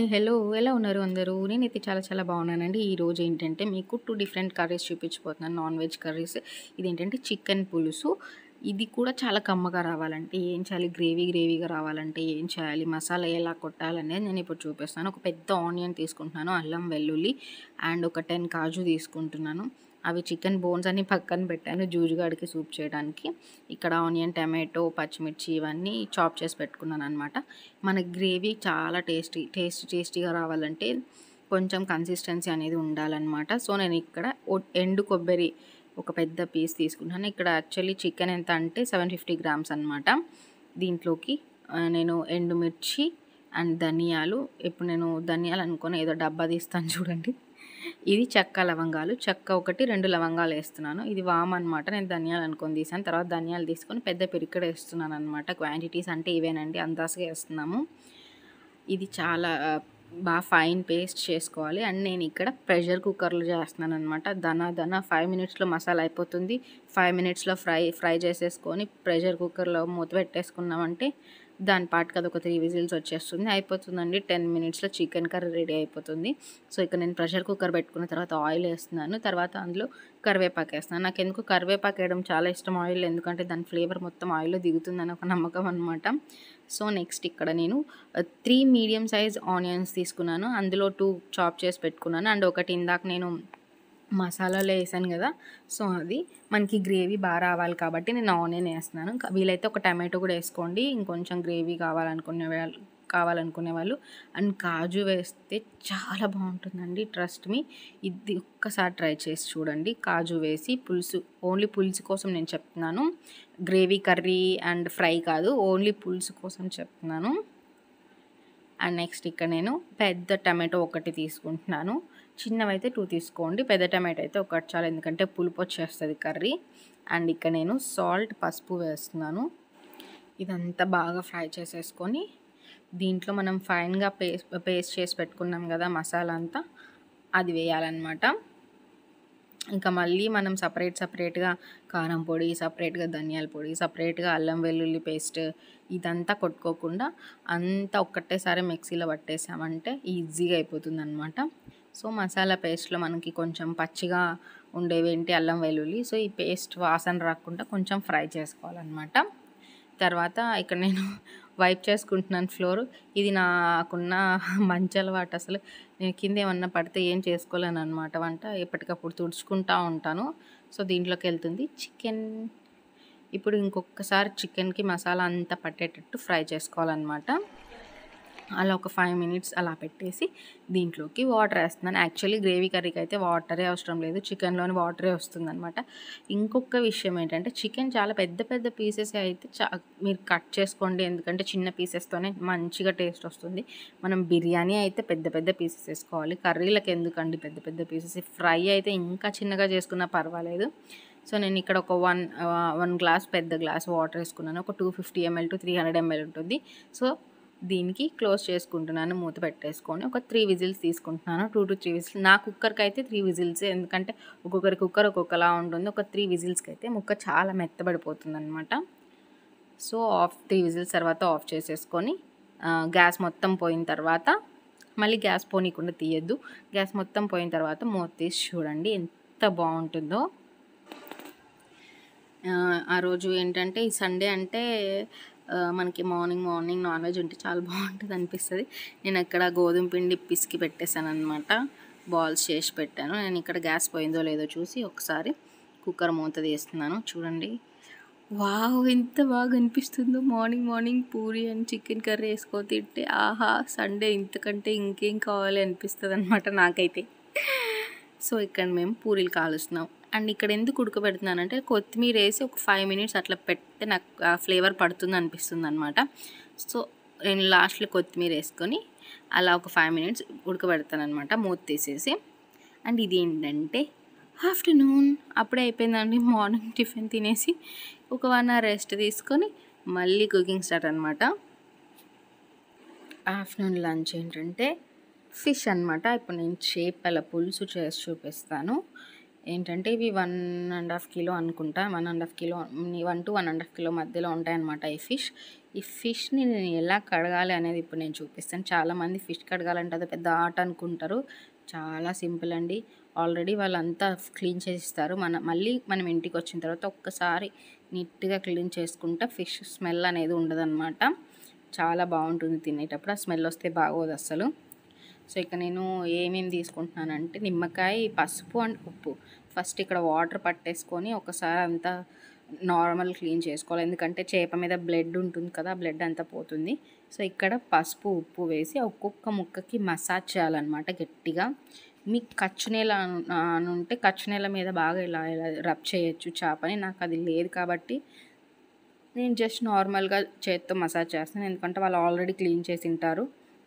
Hi! Hello! ఎలా ఉన్నారు అందరూ? నేనైతే చాలా చాలా బాగున్నానండి. ఈరోజు ఏంటంటే మీకు 2 డిఫరెంట్ కర్రీస్ చూపించబోతున్నాను. Non veg curries. ఇదేంటంటే చికెన్ పులుసు. ఇది కూడా చాలా కమ్మగా రావాలంటే ఏం చేయాలి? గ్రేవీగా రావాలంటే ఏం చేయాలి? మసాలా ఎలా కొట్టాలనేది నేను ఇప్పుడు చూపిస్తాను. ఒక పెద్ద ఆనియన్ తీసుకుంటున్నాను. అల్లం, వెల్లుల్లి అండ్ ఒక 10 కాజు తీసుకుంటున్నాను. అవి చికెన్ బోన్స్ అన్ని పక్కన పెట్టాను జూజుగాడికి సూప్ చేయడానికి. ఇక్కడ ఆనియన్, టమాటో, పచ్చిమిర్చి ఇవన్నీ చాప్ చేసి పెట్టుకున్నాననమాట. మన గ్రేవీ చాలా టేస్టీగా రావాలంటే కొంచెం కన్సిస్టెన్సీ అనేది ఉండాలన్నమాట. సో నేను ఇక్కడ ఎండు కొబ్బరి ఒక పెద్ద పీస్ తీసుకున్నాను. ఇక్కడ యాక్చువల్లీ చికెన్ ఎంత అంటే 750 గ్రామ్స్ అనమాట. దీంట్లోకి నేను ఎండుమిర్చి అండ్ ధనియాలు, ఇప్పుడు నేను ధనియాలు అనుకోని ఏదో డబ్బా తీస్తాను చూడండి. ఇది చెక్క, లవంగాలు. చెక్క ఒకటి, 2 లవంగాలు వేస్తున్నాను. ఇది వామ్ అనమాట. నేను ధనియాలు అనుకొని తీసాను. తర్వాత ధనియాలు తీసుకొని పెద్ద పిరికెడు వేస్తున్నాను అనమాట. క్వాంటిటీస్ అంటే ఇవేనండి, అందాజుగా వేస్తున్నాము. ఇది చాలా బాగా ఫైన్ పేస్ట్ చేసుకోవాలి. అండ్ నేను ఇక్కడ ప్రెషర్ కుక్కర్లో చేస్తున్నాను అనమాట. దన 5 మినిట్స్లో మసాలా అయిపోతుంది. 5 మినిట్స్లో ఫ్రై చేసేసుకొని ప్రెషర్ కుక్కర్లో మూత పెట్టేసుకున్నామంటే దాని పాటుకి అది ఒక 3 విజిల్స్ వచ్చేస్తుంది, అయిపోతుందండి. 10 మినిట్స్లో చికెన్ కర్రీ రెడీ అయిపోతుంది. సో ఇక్కడ నేను ప్రెషర్ కుక్కర్ పెట్టుకున్న తర్వాత ఆయిల్ వేస్తున్నాను. తర్వాత అందులో కరివేపాకు వేస్తున్నాను. నాకు ఎందుకు కరివేపాకు వేయడం చాలా ఇష్టం ఆయిల్, ఎందుకంటే దాని ఫ్లేవర్ మొత్తం ఆయిల్లో దిగుతుందని ఒక నమ్మకం అనమాట. సో నెక్స్ట్ ఇక్కడ నేను 3 మీడియం సైజ్ ఆనియన్స్ తీసుకున్నాను. అందులో 2 చాప్ చేసి పెట్టుకున్నాను. అండ్ ఒకటి ఇందాక నేను మసాలాలో వేసాను కదా, సో అది మనకి గ్రేవీ బాగా రావాలి కాబట్టి నేను ఆనియన్ వేస్తున్నాను. వీలైతే ఒక టమాటో కూడా వేసుకోండి, ఇంకొంచెం గ్రేవీ కావాలనుకునే వాళ్ళు. అండ్ కాజు వేస్తే చాలా బాగుంటుందండి, ట్రస్ట్ మీ. ఇది ఒక్కసారి ట్రై చేసి చూడండి. కాజు వేసి పులుసు, ఓన్లీ పులుసు కోసం నేను చెప్తున్నాను, గ్రేవీ కర్రీ అండ్ ఫ్రై కాదు, ఓన్లీ పులుసు కోసం చెప్తున్నాను. అండ్ నెక్స్ట్ ఇక్కడ నేను పెద్ద టమాటో ఒకటి తీసుకుంటున్నాను. చిన్నవైతే 2 తీసుకోండి, పెద్ద టమాటో అయితే ఒకటి చాలు, ఎందుకంటే పులుపు వచ్చేస్తుంది కర్రీ. అండ్ ఇక్కడ నేను సాల్ట్, పసుపు వేస్తున్నాను. ఇదంతా బాగా ఫ్రై చేసేసుకొని దీంట్లో మనం ఫైన్గా పేస్ట్ చేసి పెట్టుకున్నాం కదా మసాలా అంతా, అది వేయాలన్నమాట. ఇంకా మళ్ళీ మనం సపరేట్గా కారం పొడి, సపరేట్గా ధనియాల పొడి, సపరేట్గా అల్లం వెల్లుల్లి పేస్ట్ ఇదంతా కొట్టుకోకుండా అంతా ఒక్కటేసారి మిక్సీలో పట్టేసామంటే ఈజీగా అయిపోతుంది అనమాట. సో మసాలా పేస్ట్లో మనకి కొంచెం పచ్చిగా ఉండేవేంటి అల్లం వెల్లుల్లి, సో ఈ పేస్ట్ వాసన రాకుండా కొంచెం ఫ్రై చేసుకోవాలన్నమాట. తర్వాత ఇక్కడ నేను వైప్ చేసుకుంటున్నాను ఫ్లోర్. ఇది నాకున్న మంచి అలవాటు. అసలు నేను కింద ఏమన్నా పడితే ఏం చేసుకోలేను అనమాట వంట, ఎప్పటికప్పుడు తుడుచుకుంటూ ఉంటాను. సో దీంట్లోకి వెళ్తుంది చికెన్. ఇప్పుడు ఇంకొకసారి చికెన్కి మసాలా అంతా పట్టేటట్టు ఫ్రై చేసుకోవాలన్నమాట. అలా ఒక 5 మినిట్స్ అలా పెట్టేసి దీంట్లోకి వాటర్ వేస్తున్నాను. యాక్చువల్లీ గ్రేవీ కర్రీకి అయితే వాటరే అవసరం లేదు, చికెన్లోని వాటరే వస్తుందన్నమాట. ఇంకొక విషయం ఏంటంటే చికెన్ చాలా పెద్ద పీసెస్ అయితే మీరు కట్ చేసుకోండి, ఎందుకంటే చిన్న పీసెస్తోనే మంచిగా టేస్ట్ వస్తుంది. మనం బిర్యానీ అయితే పెద్ద పీసెస్ వేసుకోవాలి, కర్రీలకు ఎందుకండి పెద్ద పీసెస్. ఫ్రై అయితే ఇంకా చిన్నగా చేసుకున్నా పర్వాలేదు. సో నేను ఇక్కడ ఒక 1 గ్లాస్ పెద్ద గ్లాస్ వాటర్ వేసుకున్నాను. ఒక 250 ml to 300 ml ఉంటుంది. సో దీనికి క్లోజ్ చేసుకుంటున్నాను, మూత పెట్టేసుకొని ఒక 3 విజిల్స్ తీసుకుంటున్నాను. 2 to 3 విజిల్స్. నా కుక్కర్కి అయితే 3 విజిల్స్, ఎందుకంటే ఒక్కొక్కరి కుక్కర్ ఒక్కొక్కలా ఉంటుంది. ఒక 3 విజిల్స్కి అయితే ముక్క చాలా మెత్తబడిపోతుంది అనమాట. సో 3 విజిల్స్ తర్వాత ఆఫ్ చేసేసుకొని గ్యాస్ మొత్తం పోయిన తర్వాత, మళ్ళీ గ్యాస్ పోనీకుండా తీయద్దు, గ్యాస్ మొత్తం పోయిన తర్వాత మూత తీసి చూడండి ఎంత బాగుంటుందో. ఆ రోజు ఏంటంటే ఈ సండే అంటే మనకి మార్నింగ్ నాన్ వెజ్ ఉంటే చాలా బాగుంటుంది అనిపిస్తుంది. నేను ఇక్కడ గోధుమ పిండి పిసికి పెట్టేశాను అనమాట, బాల్స్ చేసి పెట్టాను. నేను ఇక్కడ గ్యాస్ పోయిందో లేదో చూసి ఒకసారి కుక్కర్ మూత తీస్తున్నాను. చూడండి, వావ్ ఎంత బాగా అనిపిస్తుందో. Morning puri and chicken curry వేసుకో తింటే ఆహా, సండే ఇంతకంటే ఇంకేం కావాలి అనిపిస్తుంది అనమాట నాకైతే. సో ఇక్కడ మేము పూరీలు కాలుస్తున్నాం. అండ్ ఇక్కడ ఎందుకు ఉడకబెడుతున్నానంటే కొత్తిమీర వేసి ఒక 5 మినిట్స్ అట్లా పెడితే నాకు ఆ ఫ్లేవర్ పడుతుంది అనిపిస్తుంది అనమాట. సో నేను లాస్ట్లో కొత్తిమీర వేసుకొని అలా ఒక 5 మినిట్స్ ఉడకబెడతాను అనమాట, మూత తీసేసి. అండ్ ఇది ఏంటంటే ఆఫ్టర్నూన్ అప్పుడే అయిపోయిందండి. మార్నింగ్ టిఫిన్ తినేసి ఒక 1 hour రెస్ట్ తీసుకొని మళ్ళీ కుకింగ్ స్టార్ట్ అనమాట. ఆఫ్టర్నూన్ లంచ్ ఏంటంటే ఫిష్ అనమాట. ఇప్పుడు నేను చేపల పులుసు చేసి చూపిస్తాను. ఏంటంటే ఇవి 1½ కిలో అనుకుంటా. 1½ కిలో 1 to 1½ కిలో మధ్యలో ఉంటాయన్నమాట ఈ ఫిష్. ఈ ఫిష్‌ని నేను ఎలా కడగాలి అనేది ఇప్పుడు నేను చూపిస్తాను. చాలామంది ఫిష్ కడగాలంటే అది పెద్ద ఆర్ట్ అనుకుంటారు. చాలా సింపుల్ అండి. ఆల్రెడీ వాళ్ళంతా క్లీన్ చేసిస్తారు. మళ్ళీ మనం ఇంటికొచ్చిన తర్వాత ఒక్కసారి నీట్‌గా క్లీన్ చేసుకుంటే ఫిష్ స్మెల్ అనేది ఉండదనమాట. చాలా బావుంటుంది తినేటప్పుడు. ఆ స్మెల్ వస్తే బాగోదస్సలు. సో, ఇక నేను ఏమేమి తీసుకుంటున్నానంటే నిమ్మకాయ, పసుపు అండ్ ఉప్పు. ఫస్ట్ ఇక్కడ వాటర్ పట్టేసుకొని ఒకసారి అంతా నార్మల్ క్లీన్ చేసుకోవాలి. ఎందుకంటే చేప మీద బ్లడ్ ఉంటుంది కదా! బ్లడ్ అంతా పోతుంది. సో, ఇక్కడ పసుపు, ఉప్పు వేసి ఒక్కొక్క ముక్కకి మసాజ్ చేయాలన్నమాట గట్టిగా. మీకు కచ్చునేల అనుంటే కచ్చునేల మీద బాగా ఇలా రబ్ చేయొచ్చు చేపని. నాకు అది లేదు కాబట్టి నేను జస్ట్ నార్మల్‌గా చేత్తో మసాజ్ చేస్తాను. ఎందుకంటే వాళ్ళు ఆల్రెడీ క్లీన్ చేసింటారు.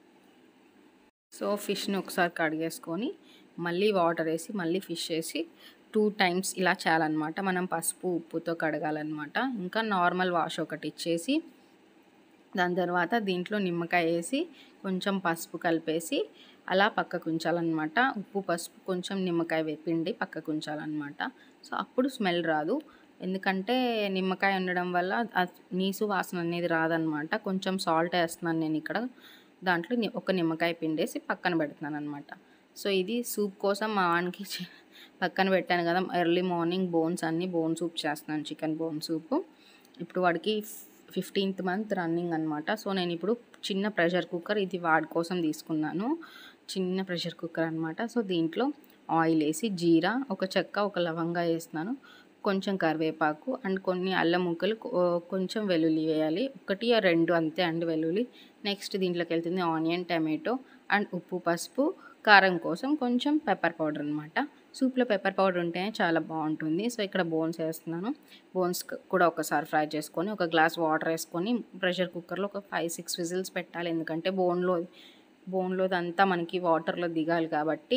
సో, ఫిష్‌ని ఒకసారి కడిగేసుకొని మళ్ళీ వాటర్ వేసి మళ్ళీ ఫిష్ వేసి 2 టైమ్స్ ఇలా చేయాలన్నమాట. మనం పసుపు, ఉప్పుతో కడగాలన్నమాట. ఇంకా నార్మల్ వాష్ ఒకటి ఇచ్చేసి దాని తర్వాత దీంట్లో నిమ్మకాయ వేసి కొంచెం పసుపు కలిపేసి అలా పక్కకు ఉంచాలన్నమాట. ఉప్పు, పసుపు కొంచెం నిమ్మకాయ పిండి పక్కకు ఉంచాలన్నమాట. సో, అప్పుడు స్మెల్ రాదు. ఎందుకంటే నిమ్మకాయ ఉండడం వల్ల నీసు వాసన అనేది రాదనమాట. కొంచెం సాల్ట్ వేస్తున్నాను నేను ఇక్కడ. దాంట్లో ఒక నిమ్మకాయ పిండేసి పక్కన పెడుతున్నానమాట. సో, ఇది సూప్ కోసం మా వానికి పక్కన పెట్టాను కదా! ఎర్లీ మార్నింగ్ బోన్ సూప్ చేస్తున్నాను. Chicken bone soup. ఇప్పుడు వాడికి 15th మంత్ రన్నింగ్ అనమాట. సో, నేను ఇప్పుడు చిన్న ప్రెషర్ కుక్కర్ ఇది వాడి కోసం తీసుకున్నాను. చిన్న ప్రెషర్ కుక్కర్ అనమాట. సో, దీంట్లో ఆయిల్ వేసి జీరా, ఒక చెక్క, ఒక లవంగా వేస్తున్నాను. కొంచెం కరివేపాకు అండ్ కొన్ని అల్లం ముక్కలు, కొంచెం వెల్లుల్లి వేయాలి. 1 or 2 అంతే అండి వెల్లుల్లి. నెక్స్ట్ దీంట్లోకి వెళ్తుంది ఆనియన్, టమాటో అండ్ ఉప్పు, పసుపు, కారం కోసం కొంచెం పెప్పర్ పౌడర్ అనమాట. సూప్లో పెప్పర్ పౌడర్ ఉంటేనే చాలా బాగుంటుంది. సో, ఇక్కడ బోన్స్ వేస్తున్నాను. బోన్స్ కూడా ఒకసారి ఫ్రై చేసుకొని ఒక గ్లాస్ వాటర్ వేసుకొని ప్రెషర్ కుక్కర్లో ఒక 5-6 విజిల్స్ పెట్టాలి. ఎందుకంటే బోన్లోదంతా మనకి వాటర్లో దిగాలి కాబట్టి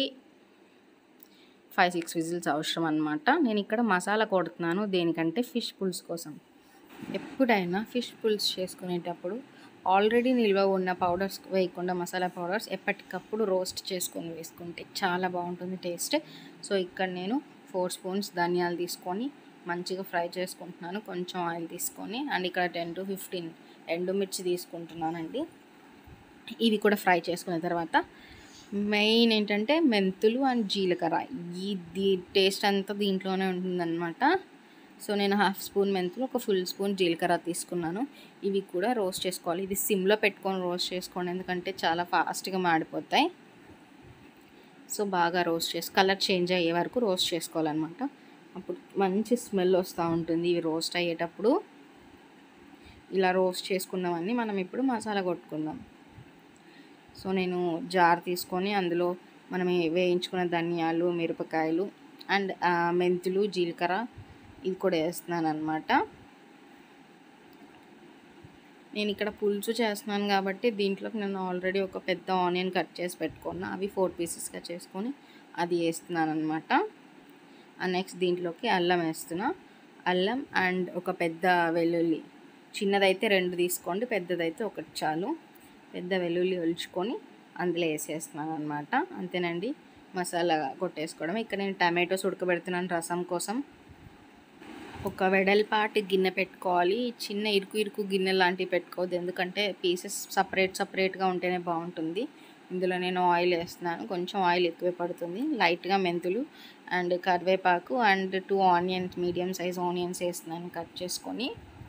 5-6 విజిల్స్ అవసరం అనమాట. నేను ఇక్కడ మసాలా కొడుతున్నాను. దేనికంటే ఫిష్ పులుసు కోసం. ఎప్పుడైనా ఫిష్ పులుసు చేసుకునేటప్పుడు ఆల్రెడీ నిల్వ ఉన్న పౌడర్స్ వేయకుండా మసాలా పౌడర్స్ ఎప్పటికప్పుడు రోస్ట్ చేసుకొని వేసుకుంటే చాలా బాగుంటుంది టేస్ట్. సో, ఇక్కడ నేను 4 స్పూన్స్ ధనియాలు తీసుకొని మంచిగా ఫ్రై చేసుకుంటున్నాను. కొంచెం ఆయిల్ తీసుకొని అండ్ ఇక్కడ 10 to 15 ఎండుమిర్చి తీసుకుంటున్నానండి. ఇవి కూడా ఫ్రై చేసుకున్న తర్వాత మెయిన్ ఏంటంటే మెంతులు అండ్ జీలకర్ర. ఇది టేస్ట్ అంతా దీంట్లోనే ఉంటుందన్నమాట. సో, నేను 1/2 స్పూన్ మెంతులు, ఒక ఫుల్ స్పూన్ జీలకర్ర తీసుకున్నాను. ఇవి కూడా రోస్ట్ చేసుకోవాలి. ఇది సిమ్లో పెట్టుకొని రోస్ట్ చేసుకోండి. ఎందుకంటే చాలా ఫాస్ట్గా మాడిపోతాయి. సో, బాగా కలర్ చేంజ్ అయ్యే వరకు రోస్ట్ చేసుకోవాలన్నమాట. అప్పుడు మంచి స్మెల్ వస్తూ ఉంటుంది. ఇవి రోస్ట్ అయ్యేటప్పుడు ఇలా రోస్ట్ చేసుకున్నవన్నీ మనం ఇప్పుడు మసాలా కొట్టుకుందాం. సో, నేను జార్ తీసుకొని అందులో మనం వేయించుకున్న ధనియాలు, మిరపకాయలు అండ్ మెంతులు, జీలకర్ర ఇది కూడా వేస్తున్నాను అనమాట. నేను ఇక్కడ పులుసు చేస్తున్నాను కాబట్టి దీంట్లోకి నేను ఆల్రెడీ ఒక పెద్ద ఆనియన్ కట్ చేసి పెట్టుకున్నా. అవి 4 పీసెస్గా చేసుకొని అది వేస్తున్నాను అనమాట. నెక్స్ట్ దీంట్లోకి అల్లం వేస్తున్నా. అల్లం అండ్ ఒక పెద్ద వెల్లుల్లి. చిన్నదైతే 2 తీసుకోండి, పెద్దదైతే 1 చాలు. పెద్ద వెల్లుల్లి ఒలుచుకొని అందులో వేసేస్తున్నాను అనమాట. అంతేనండి, మసాలా కొట్టేసుకోవడం. ఇక్కడ నేను టమాటోస్ ఉడకబెడుతున్నాను రసం కోసం. ఒక వెడల్పాటి గిన్నె పెట్టుకోవాలి. చిన్న ఇరుకు గిన్నె లాంటివి పెట్టుకోవద్దు. ఎందుకంటే పీసెస్ సపరేట్గా ఉంటేనే బాగుంటుంది. ఇందులో నేను ఆయిల్ వేస్తున్నాను. కొంచెం ఆయిల్ ఎక్కువే పడుతుంది. లైట్గా మెంతులు అండ్ కరివేపాకు and 2 onions, medium size onions వేస్తున్నాను కట్ చేసుకొని.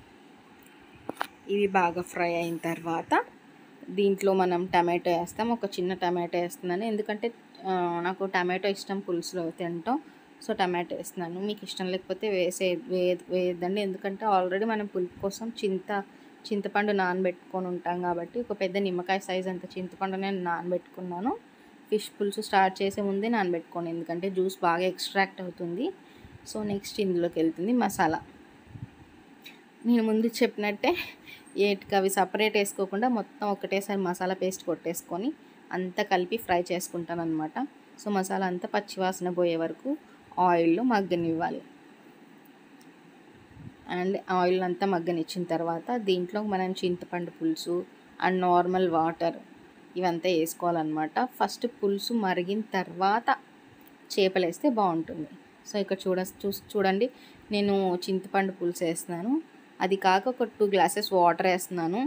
ఇవి బాగా ఫ్రై అయిన తర్వాత దీంట్లో మనం టమాటో వేస్తాం. ఒక చిన్న టమాటో వేస్తున్నాను. ఎందుకంటే నాకు టమాటో ఇష్టం పులుసులో తింటాం. సో, టమాటో వేస్తున్నాను. మీకు ఇష్టం లేకపోతే వేయద్దండి. ఎందుకంటే ఆల్రెడీ మనం పులుపు కోసం చింతపండు నానబెట్టుకొని ఉంటాం కాబట్టి ఒక పెద్ద నిమ్మకాయ సైజ్ అంత చింతపండు నేను నానబెట్టుకున్నాను. ఫిష్ పులుసు స్టార్ట్ చేసే ముందే నానబెట్టుకోండి. ఎందుకంటే జ్యూస్ బాగా ఎక్స్ట్రాక్ట్ అవుతుంది. సో, నెక్స్ట్ ఇందులోకి వెళ్తుంది మసాలా. నేను ముందు చెప్పినట్టే అవి సపరేట్ వేసుకోకుండా మొత్తం ఒకటేసారి మసాలా పేస్ట్ కొట్టేసుకొని అంతా కలిపి ఫ్రై చేసుకుంటాను అనమాట. సో, మసాలా అంతా పచ్చివాసన పోయే వరకు ఆయిల్లో మగ్గనివ్వాలి. అండ్ ఆయిల్ అంతా మగ్గనిచ్చిన తర్వాత దీంట్లో మనం చింతపండు పులుసు అండ్ నార్మల్ వాటర్ ఇవంతా వేసుకోవాలన్నమాట. ఫస్ట్ పులుసు మరిగిన తర్వాత చేపలు వేస్తే బాగుంటుంది. సో ఇక్కడ చూడండి, నేను చింతపండు పులుసు వేస్తున్నాను. అది కాక ఒక 2 గ్లాసెస్ వాటర్ వేస్తున్నాను.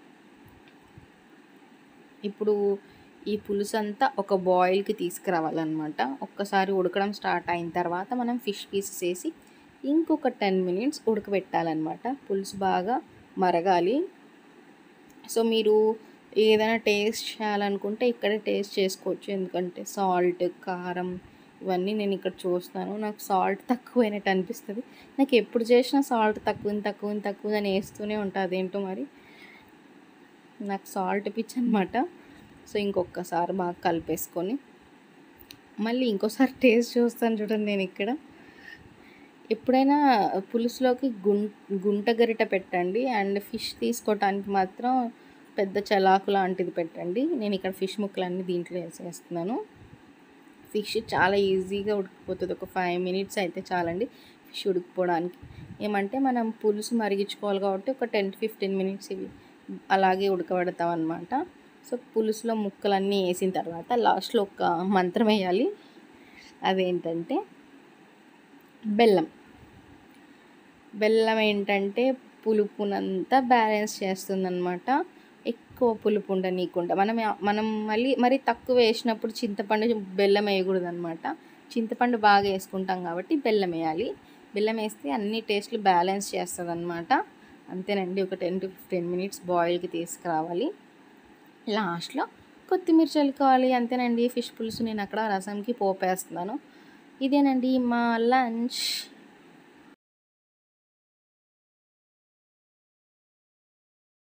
ఇప్పుడు ఈ పులుసు అంతా ఒక బాయిల్కి తీసుకురావాలన్నమాట. ఒక్కసారి ఉడకడం స్టార్ట్ అయిన తర్వాత మనం ఫిష్ పీసెస్ వేసి ఇంకొక 10 మినిట్స్ ఉడకబెట్టాలన్నమాట. పులుసు బాగా మరగాలి. సో మీరు ఏదైనా టేస్ట్ చేయాలనుకుంటే ఇక్కడే టేస్ట్ చేసుకోవచ్చు. ఎందుకంటే సాల్ట్, కారం ఇవన్నీ నేను ఇక్కడ చూస్తాను. నాకు సాల్ట్ తక్కువైనట్టు అనిపిస్తుంది. నాకు ఎప్పుడు చేసినా సాల్ట్ తక్కువ అని వేస్తూనే ఉంటుంది. అదేంటో మరి నాకు సాల్ట్ పిచ్చి అనమాట. సో ఇంకొకసారి బాగా కలిపేసుకొని మళ్ళీ ఇంకోసారి టేస్ట్ చూస్తాను చూడండి. నేను ఇక్కడ ఎప్పుడైనా పులుసులోకి గుంట గరిట పెట్టండి. అండ్ ఫిష్ తీసుకోవటానికి మాత్రం పెద్ద చలాకు లాంటిది పెట్టండి. నేను ఇక్కడ ఫిష్ ముక్కలన్నీ దీంట్లో వేసేస్తున్నాను. ఫిష్ చాలా ఈజీగా ఉడికిపోతుంది. ఒక 5 మినిట్స్ అయితే చాలండి ఫిష్ ఉడికిపోవడానికి. ఏమంటే మనం పులుసు మరిగించుకోవాలి కాబట్టి ఒక 10-15 మినిట్స్ ఇవి అలాగే ఉడకబెడతాం అనమాట. సో పులుసులో ముక్కలన్నీ వేసిన తర్వాత లాస్ట్లో ఒక మంత్రం వేయాలి. అదేంటంటే బెల్లం ఏంటంటే పులుపునంతా బ్యాలెన్స్ చేస్తుందన్నమాట. ఎక్కువ పులుపు ఉండనీయకుండా మనం మరీ తక్కువ వేసినప్పుడు చింతపండు బెల్లం వేయకూడదు అనమాట. చింతపండు బాగా వేసుకుంటాం కాబట్టి బెల్లం వేయాలి. బెల్లం వేస్తే అన్ని టేస్ట్లు బ్యాలెన్స్ చేస్తుంది అనమాట. అంతేనండి. ఒక 10-15 మినిట్స్ బాయిల్కి తీసుకురావాలి. లాస్ట్లో కొత్తిమీర చల్లుకోవాలి. అంతేనండి. ఫిష్ పులుసు నేను అక్కడ రసంకి పోపేస్తున్నాను. ఇదేనండి మా లంచ్.